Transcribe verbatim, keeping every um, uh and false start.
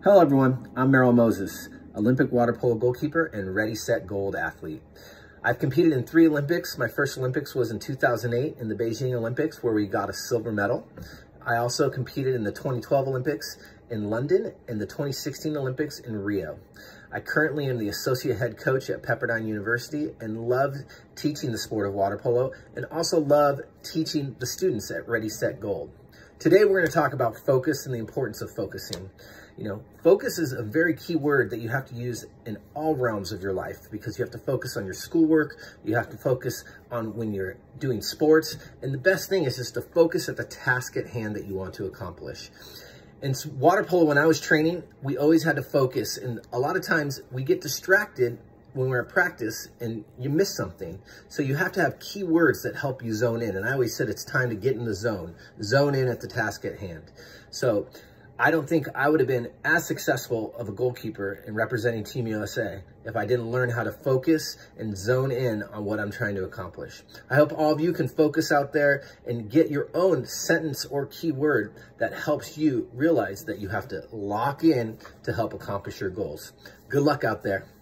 Hello everyone, I'm Merrill Moses, Olympic water polo goalkeeper and Ready Set Gold athlete. I've competed in three Olympics. My first Olympics was in two thousand eight in the Beijing Olympics where we got a silver medal. I also competed in the twenty twelve Olympics in London and the twenty sixteen Olympics in Rio. I currently am the associate head coach at Pepperdine University and love teaching the sport of water polo and also love teaching the students at Ready Set Gold. Today we're going to talk about focus and the importance of focusing. You know, focus is a very key word that you have to use in all realms of your life because you have to focus on your schoolwork, you have to focus on when you're doing sports, and the best thing is just to focus at the task at hand that you want to accomplish. In water polo, when I was training, we always had to focus, and a lot of times we get distracted when we're at practice and you miss something. So you have to have key words that help you zone in. And I always said it's time to get in the zone, zone in at the task at hand. So I don't think I would have been as successful of a goalkeeper in representing Team U S A if I didn't learn how to focus and zone in on what I'm trying to accomplish. I hope all of you can focus out there and get your own sentence or key word that helps you realize that you have to lock in to help accomplish your goals. Good luck out there.